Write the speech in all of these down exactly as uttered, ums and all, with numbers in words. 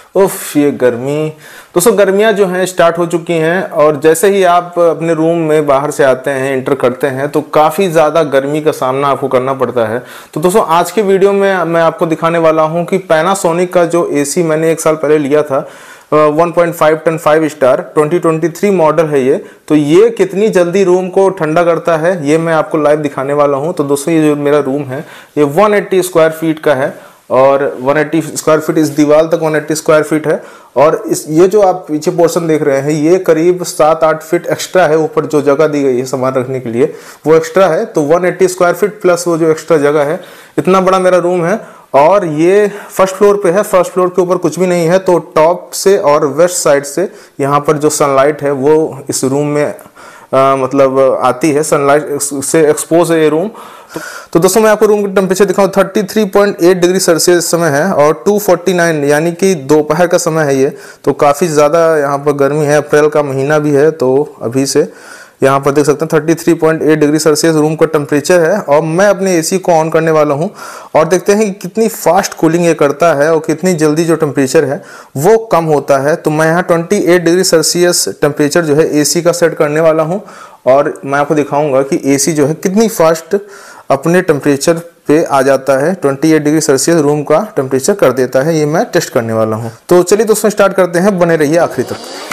उफ, ये गर्मी। दोस्तों गर्मियाँ जो हैं स्टार्ट हो चुकी हैं और जैसे ही आप अपने रूम में बाहर से आते हैं, इंटर करते हैं, तो काफ़ी ज़्यादा गर्मी का सामना आपको करना पड़ता है। तो दोस्तों आज के वीडियो में मैं आपको दिखाने वाला हूं कि पैनासोनिक का जो एसी मैंने एक साल पहले लिया था, one point five ton five star twenty twenty three model है ये, तो ये कितनी जल्दी रूम को ठंडा करता है ये मैं आपको लाइव दिखाने वाला हूं। तो दोस्तों ये जो मेरा रूम है ये वन एट्टी स्क्वायर फीट का है और वन एट्टी स्क्वायर फीट इस दीवार तक वन एट्टी स्क्वायर फीट है और इस ये जो आप पीछे पोर्शन देख रहे हैं ये करीब सात आठ फीट एक्स्ट्रा है। ऊपर जो जगह दी गई है सामान रखने के लिए वो एक्स्ट्रा है, तो one eighty square feet plus वो जो एक्स्ट्रा जगह है, इतना बड़ा मेरा रूम है। और ये फर्स्ट फ्लोर पे है, फर्स्ट फ्लोर के ऊपर कुछ भी नहीं है, तो टॉप से और वेस्ट साइड से यहाँ पर जो सनलाइट है वो इस रूम में आ, मतलब आती है, सनलाइट से एक्सपोज है ये रूम। तो, तो दोस्तों मैं आपको रूम की टेम्परेचर दिखाऊं, thirty three point eight degree Celsius समय है और टू फोर्टी नाइन यानी कि दोपहर का समय है ये, तो काफ़ी ज़्यादा यहाँ पर गर्मी है। अप्रैल का महीना भी है, तो अभी से यहाँ पर देख सकते हैं thirty three point eight degree Celsius room का टेम्परेचर है। और मैं अपने एसी को ऑन करने वाला हूँ और देखते हैं कि कितनी फास्ट कूलिंग ये करता है और कितनी जल्दी जो टेम्परेचर है वो कम होता है। तो मैं यहाँ twenty eight degree Celsius temperature जो है एसी का सेट करने वाला हूँ और मैं आपको दिखाऊंगा कि एसी जो है कितनी फास्ट अपने टेम्परेचर पे आ जाता है। Twenty eight degree Celsius room का टेम्परेचर कर देता है, ये मैं टेस्ट करने वाला हूँ। तो चलिए दोस्तों स्टार्ट करते हैं, बने रहिए आखिरी तक।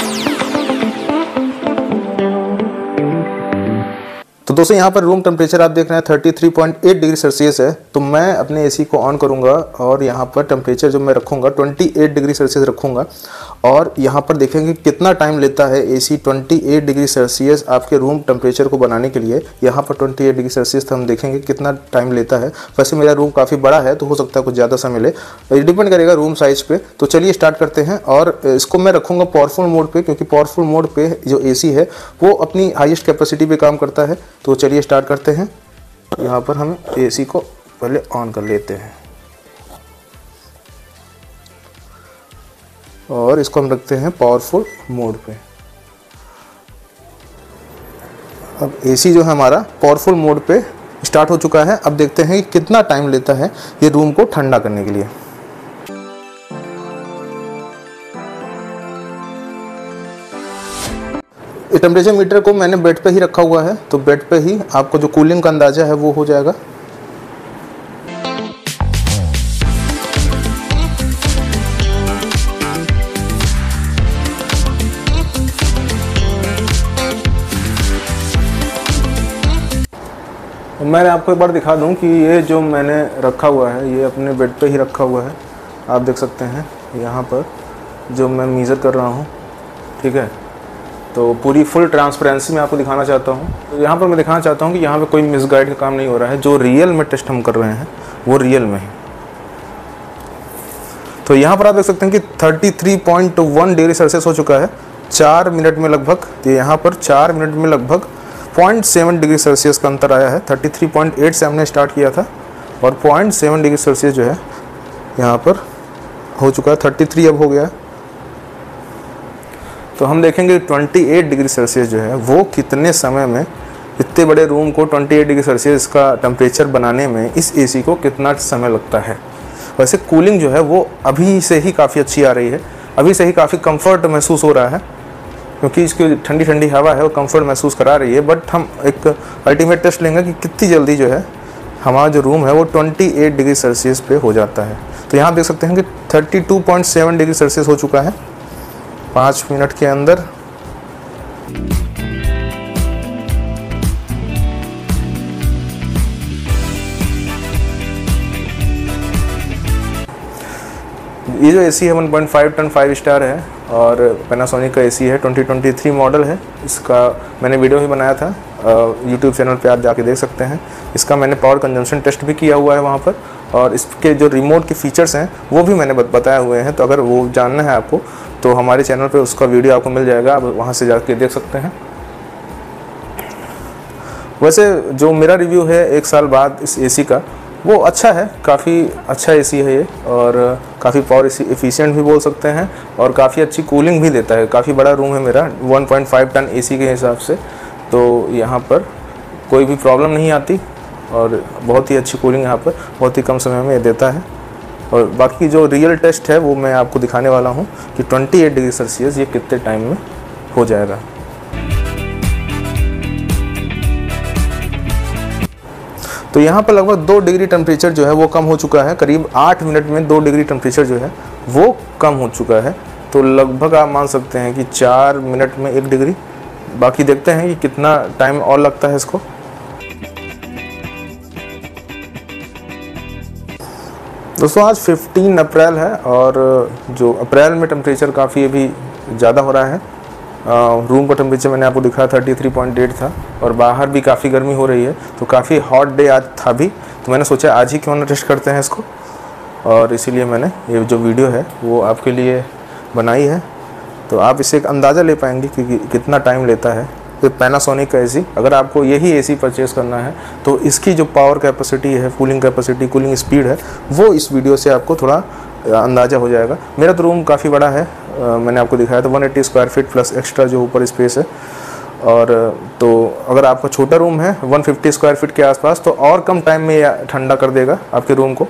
तो दोस्तों यहाँ पर रूम टेम्परेचर आप देख रहे हैं thirty three point eight degree Celsius है, तो मैं अपने एसी को ऑन करूँगा और यहाँ पर टेम्परेचर जो मैं रखूँगा ट्वेंटी एट डिग्री सेल्सियस रखूँगा और यहाँ पर देखेंगे कितना टाइम लेता है AC twenty eight degree Celsius आपके रूम टेम्परेचर को बनाने के लिए। यहाँ पर ट्वेंटी एट डिग्री सेल्सियस हम देखेंगे कितना टाइम लेता है। वैसे मेरा रूम काफ़ी बड़ा है तो हो सकता है कुछ ज़्यादा समय ले, डिपेंड करेगा रूम साइज पे। तो चलिए स्टार्ट करते हैं और इसको मैं रखूँगा पावरफुल मोड पे, क्योंकि पावरफुल मोड पे जो एसी है वो अपनी हाईएस्ट कैपेसिटी पे काम करता है। तो चलिए स्टार्ट करते हैं। यहाँ पर हम एसी को पहले ऑन कर लेते हैं और इसको हम रखते हैं पावरफुल मोड पे। अब एसी जो है हमारा पावरफुल मोड पे स्टार्ट हो चुका है। अब देखते हैं कि कितना टाइम लेता है ये रूम को ठंडा करने के लिए। टेम्परेचर मीटर को मैंने बेड पे ही रखा हुआ है, तो बेड पे ही आपको जो कूलिंग का अंदाजा है वो हो जाएगा। मैं आपको एक बार दिखा दूं कि ये जो मैंने रखा हुआ है ये अपने बेड पे ही रखा हुआ है। आप देख सकते हैं यहाँ पर जो मैं मेज़र कर रहा हूँ, ठीक है। तो पूरी फुल ट्रांसपेरेंसी मैं आपको दिखाना चाहता हूँ। तो यहाँ पर मैं दिखाना चाहता हूँ कि यहाँ पे कोई मिसगाइड का काम नहीं हो रहा है, जो रियल में टेस्ट हम कर रहे हैं वो रियल में है। तो यहाँ पर आप देख सकते हैं कि thirty three point one degree Celsius हो चुका है चार मिनट में लगभग। तो यहाँ पर चार मिनट में लगभग पॉइंट सेवन डिग्री सेल्सियस का अंतर आया है। थर्टी थ्री पॉइंट एट से हमने स्टार्ट किया था और पॉइंट सेवन डिग्री सेल्सियस जो है यहाँ पर हो चुका है, थर्टी थ्री अब हो गया। तो हम देखेंगे ट्वेंटी एट डिग्री सेल्सियस जो है वो कितने समय में, इतने बड़े रूम को ट्वेंटी एट डिग्री सेल्सियस का टेम्परेचर बनाने में इस एसी को कितना समय लगता है। वैसे कूलिंग जो है वो अभी से ही काफ़ी अच्छी आ रही है, अभी से ही काफ़ी कंफर्ट महसूस हो रहा है, क्योंकि इसकी ठंडी ठंडी हवा है वो कंफर्ट महसूस करा रही है। बट हम एक अल्टीमेट टेस्ट लेंगे कि कितनी जल्दी जो है हमारा जो रूम है वो ट्वेंटी एट डिग्री सेल्सियस पे हो जाता है। तो यहाँ देख सकते हैं कि thirty two point seven degree Celsius हो चुका है पाँच मिनट के अंदर। ये जो एसी है one point five ton five star है और पैनासोनिक का एसी है, ट्वेंटी ट्वेंटी थ्री मॉडल है। इसका मैंने वीडियो भी बनाया था, यूट्यूब चैनल पे आप जाके देख सकते हैं। इसका मैंने पावर कंजम्पशन टेस्ट भी किया हुआ है वहाँ पर, और इसके जो रिमोट के फीचर्स हैं वो भी मैंने बताए हुए हैं। तो अगर वो जानना है आपको तो हमारे चैनल पे उसका वीडियो आपको मिल जाएगा, आप वहाँ से जाके देख सकते हैं। वैसे जो मेरा रिव्यू है एक साल बाद इस एसी का वो अच्छा है, काफ़ी अच्छा एसी है ये और काफ़ी पावर एफिशिएंट भी बोल सकते हैं और काफ़ी अच्छी कूलिंग भी देता है। काफ़ी बड़ा रूम है मेरा one point five ton AC के हिसाब से, तो यहाँ पर कोई भी प्रॉब्लम नहीं आती और बहुत ही अच्छी कूलिंग यहाँ पर बहुत ही कम समय में ये देता है। और बाकी जो रियल टेस्ट है वो मैं आपको दिखाने वाला हूँ कि अट्ठाईस डिग्री सेल्सियस ये कितने टाइम में हो जाएगा। तो यहाँ पर लगभग दो डिग्री टेम्परेचर जो है वो कम हो चुका है। करीब आठ मिनट में दो डिग्री टेम्परेचर जो है वो कम हो चुका है। तो लगभग आप मान सकते हैं कि चार मिनट में एक डिग्री। बाकी देखते हैं कि कितना टाइम और लगता है इसको। दोस्तों आज पंद्रह अप्रैल है और जो अप्रैल में टेम्परेचर काफ़ी अभी ज़्यादा हो रहा है। रूम का टेम्परेचर मैंने आपको दिखाया तैंतीस पॉइंट आठ था और बाहर भी काफ़ी गर्मी हो रही है। तो काफ़ी हॉट डे आज था भी, तो मैंने सोचा आज ही क्यों ना टेस्ट करते हैं इसको, और इसीलिए मैंने ये जो वीडियो है वो आपके लिए बनाई है। तो आप इससे एक अंदाज़ा ले पाएंगे कि कितना टाइम लेता है। तो पैनासोनिक का एसी, अगर आपको यही एसी परचेज़ करना है तो इसकी जो पावर कैपेसिटी है, कूलिंग कैपेसिटी, कूलिंग स्पीड है, वो इस वीडियो से आपको थोड़ा अंदाज़ा हो जाएगा। मेरा तो रूम काफ़ी बड़ा है, आ, मैंने आपको दिखाया था एक सौ अस्सी स्क्वायर फीट प्लस एक्स्ट्रा जो ऊपर स्पेस है। और तो अगर आपका छोटा रूम है एक सौ पचास स्क्वायर फीट के आसपास तो और कम टाइम में ठंडा कर देगा आपके रूम को।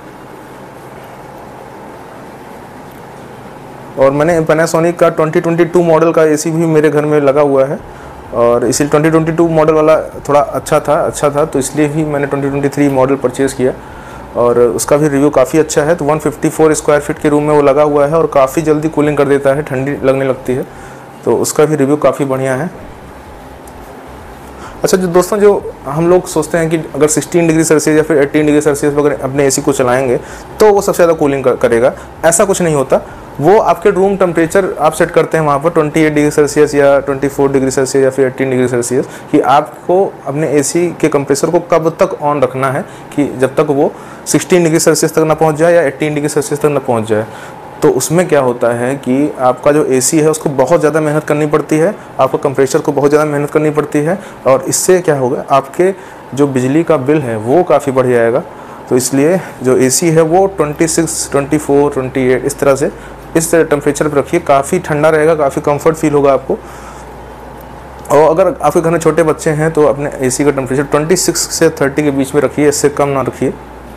और मैंने पैनासोनिक का ट्वेंटी ट्वेंटी टू मॉडल का एसी भी मेरे घर में लगा हुआ है और इसी ट्वेंटी ट्वेंटी टू मॉडल वाला थोड़ा अच्छा था अच्छा था तो इसलिए भी मैंने twenty twenty three model purchase किया और उसका भी रिव्यू काफ़ी अच्छा है। तो एक सौ चौवन स्क्वायर फीट के रूम में वो लगा हुआ है और काफ़ी जल्दी कूलिंग कर देता है, ठंडी लगने लगती है, तो उसका भी रिव्यू काफ़ी बढ़िया है। अच्छा जो दोस्तों, जो हम लोग सोचते हैं कि अगर सोलह डिग्री सेल्सियस या फिर अठारह डिग्री सेल्सियस पर अगर अपने एसी को चलाएंगे तो वो सबसे ज़्यादा कूलिंग करेगा, ऐसा कुछ नहीं होता। वो आपके रूम टेम्परेचर आप सेट करते हैं वहाँ पर अट्ठाईस डिग्री सेल्सियस या चौबीस डिग्री सेल्सियस या फिर अठारह डिग्री सेल्सियस, कि आपको अपने एसी के कंप्रेसर को कब तक ऑन रखना है कि जब तक वो सोलह डिग्री सेल्सियस तक ना पहुँच जाए या अठारह डिग्री सेल्सियस तक ना पहुँच जाए। तो उसमें क्या होता है कि आपका जो एसी है उसको बहुत ज़्यादा मेहनत करनी पड़ती है, आपका कंप्रेसर को बहुत ज़्यादा मेहनत करनी पड़ती है और इससे क्या होगा, आपके जो बिजली का बिल है वो काफ़ी बढ़ जाएगा। तो इसलिए जो एसी है वो छब्बीस, चौबीस, अट्ठाईस इस तरह से इस टेम्परेचर पर रखिए, काफ़ी ठंडा रहेगा, काफ़ी कंफर्ट फील होगा आपको। और अगर आपके घर में छोटे बच्चे हैं तो अपने एसी का टेम्परेचर छब्बीस से तीस के बीच में रखिए, इससे कम ना रखिए,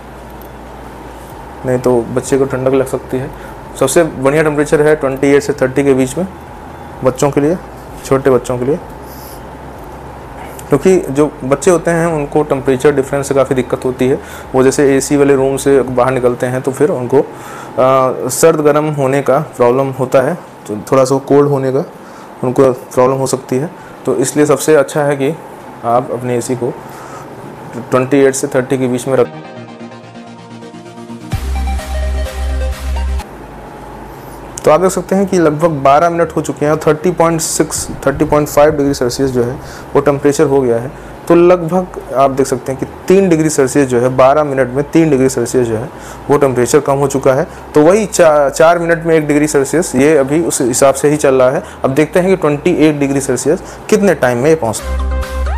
नहीं तो बच्चे को ठंडक लग सकती है। सबसे बढ़िया टेम्परेचर है अट्ठाईस से तीस के बीच में बच्चों के लिए, छोटे बच्चों के लिए, क्योंकि जो बच्चे होते हैं उनको टेम्परेचर डिफरेंस से काफ़ी दिक्कत होती है। वो जैसे एसी वाले रूम से बाहर निकलते हैं तो फिर उनको आ, सर्द गर्म होने का प्रॉब्लम होता है, तो थोड़ा सा कोल्ड होने का उनको प्रॉब्लम हो सकती है। तो इसलिए सबसे अच्छा है कि आप अपने एसी को अट्ठाईस से तीस के बीच में रख। तो आप देख सकते हैं कि लगभग बारह मिनट हो चुके हैं और तीस पॉइंट छह, तीस पॉइंट पाँच डिग्री सेल्सियस जो है वो टेम्परेचर हो गया है। तो लगभग आप देख सकते हैं कि तीन डिग्री सेल्सियस जो है बारह मिनट में तीन डिग्री सेल्सियस जो है वो टेम्परेचर कम हो चुका है। तो वही चा, चार मिनट में एक डिग्री सेल्सियस, ये अभी उस हिसाब से ही चल रहा है। अब देखते हैं कि अट्ठाईस डिग्री सेल्सियस कितने टाइम में ये पहुँचता है।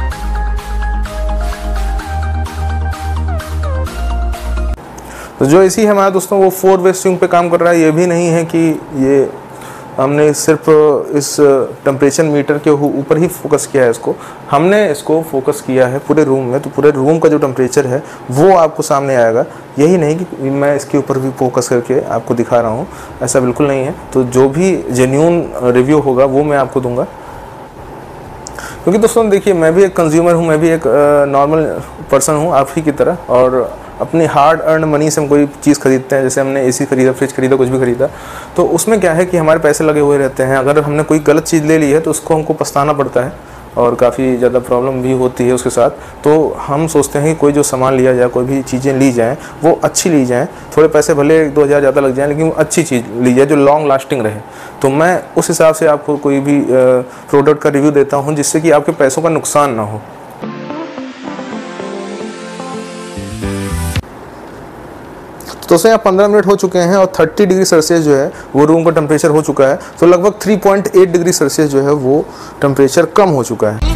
तो जो एसी है हमारा दोस्तों वो फोर वे स्विंग पे काम कर रहा है। ये भी नहीं है कि ये हमने सिर्फ इस टेम्परेचर मीटर के ऊपर ही फोकस किया है, इसको हमने इसको फोकस किया है पूरे रूम में। तो पूरे रूम का जो टेम्परेचर है वो आपको सामने आएगा। यही नहीं कि मैं इसके ऊपर भी फोकस करके आपको दिखा रहा हूँ, ऐसा बिल्कुल नहीं है। तो जो भी जेन्युइन रिव्यू होगा वो मैं आपको दूंगा, क्योंकि दोस्तों देखिए मैं भी एक कंज्यूमर हूँ, मैं भी एक नॉर्मल पर्सन हूँ आप ही की तरह, और अपनी हार्ड अर्न मनी से हम कोई चीज़ खरीदते हैं। जैसे हमने एसी खरीदा, फ्रिज खरीदा, कुछ भी खरीदा, तो उसमें क्या है कि हमारे पैसे लगे हुए रहते हैं। अगर हमने कोई गलत चीज़ ले ली है तो उसको हमको पछताना पड़ता है और काफ़ी ज़्यादा प्रॉब्लम भी होती है उसके साथ। तो हम सोचते हैं कि कोई जो सामान लिया जाए, कोई भी चीज़ें ली जाएँ वो अच्छी ली जाएँ, थोड़े पैसे भले एक दो हज़ार ज़्यादा लग जाएँ लेकिन वो अच्छी चीज़ ली जाए जो लॉन्ग लास्टिंग रहे। तो मैं उस हिसाब से आपको कोई भी प्रोडक्ट का रिव्यू देता हूँ जिससे कि आपके पैसों का नुकसान ना हो। तो दोस्तों यहाँ पंद्रह मिनट हो चुके हैं और तीस डिग्री सेल्सियस जो है वो रूम का टेम्परेचर हो चुका है। तो लगभग तीन पॉइंट आठ डिग्री सेल्सियस जो है वो टेम्परेचर कम हो चुका है।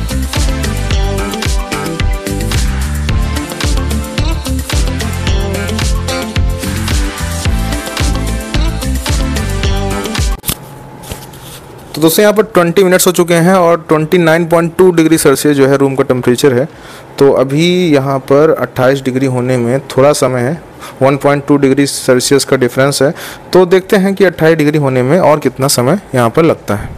तो दोस्तों यहाँ पर ट्वेंटी मिनट्स हो चुके हैं और twenty nine point two degree Celsius जो है रूम का टेम्परेचर है। तो अभी यहाँ पर अट्ठाईस डिग्री होने में थोड़ा समय है, one point two degree Celsius का डिफरेंस है। तो देखते हैं कि अट्ठाईस डिग्री होने में और कितना समय यहाँ पर लगता है।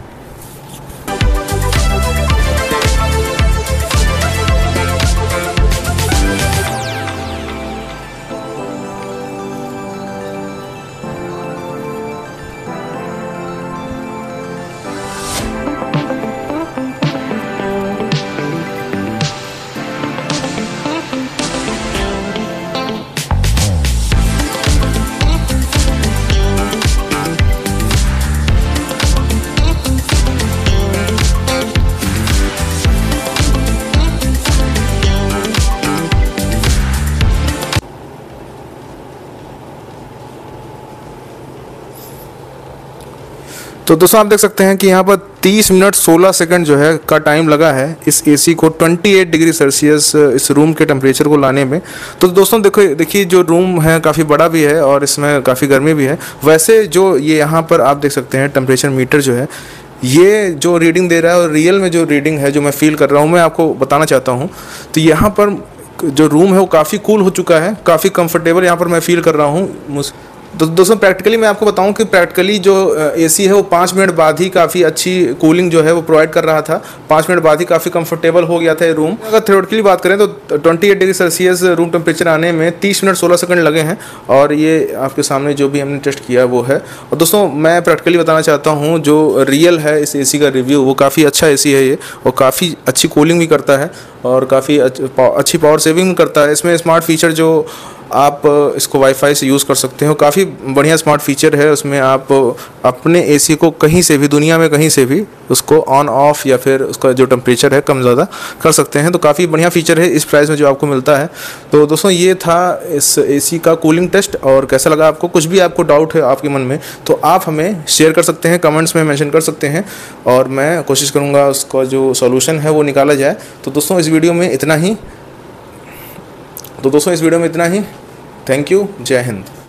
तो दोस्तों आप देख सकते हैं कि यहाँ पर तीस मिनट सोलह सेकंड जो है का टाइम लगा है इस एसी को अट्ठाईस डिग्री सेल्सियस इस रूम के टेम्परेचर को लाने में। तो दोस्तों देखो देखिए जो रूम है काफ़ी बड़ा भी है और इसमें काफ़ी गर्मी भी है। वैसे जो ये यहाँ पर आप देख सकते हैं टेम्परेचर मीटर जो है ये जो रीडिंग दे रहा है और रियल में जो रीडिंग है जो मैं फील कर रहा हूँ मैं आपको बताना चाहता हूँ। तो यहाँ पर जो रूम है वो काफ़ी कूल हो चुका है, काफ़ी कंफर्टेबल यहाँ पर मैं फील कर रहा हूँ। तो दोस्तों प्रैक्टिकली मैं आपको बताऊं कि प्रैक्टिकली जो एसी है वो पाँच मिनट बाद ही काफ़ी अच्छी कूलिंग जो है वो प्रोवाइड कर रहा था। पाँच मिनट बाद ही काफ़ी कंफर्टेबल हो गया था ये रूम। अगर थ्योरेटिकली बात करें तो अट्ठाईस डिग्री सेल्सियस रूम टेम्परेचर आने में तीस मिनट सोलह सेकंड लगे हैं और ये आपके सामने जो भी हमने टेस्ट किया वो है। और दोस्तों मैं प्रैक्टिकली बताना चाहता हूँ जो रियल है इस एसी का रिव्यू वो काफ़ी अच्छा एसी है ये, और काफ़ी अच्छी कूलिंग भी करता है और काफ़ी अच्छी पावर सेविंग करता है। इसमें स्मार्ट फीचर जो आप इसको वाईफाई से यूज़ कर सकते हो, काफ़ी बढ़िया स्मार्ट फीचर है। उसमें आप अपने एसी को कहीं से भी दुनिया में कहीं से भी उसको ऑन ऑफ या फिर उसका जो टेम्परेचर है कम ज़्यादा कर सकते हैं। तो काफ़ी बढ़िया फीचर है इस प्राइस में जो आपको मिलता है। तो दोस्तों ये था इस एसी का कूलिंग टेस्ट, और कैसा लगा आपको? कुछ भी आपको डाउट है आपके मन में तो आप हमें शेयर कर सकते हैं, कमेंट्स में मेंशन कर सकते हैं और मैं कोशिश करूँगा उसका जो सॉल्यूशन है वो निकाला जाए। तो दोस्तों इस वीडियो में इतना ही तो दोस्तों इस वीडियो में इतना ही। Thank you. जय हिंद।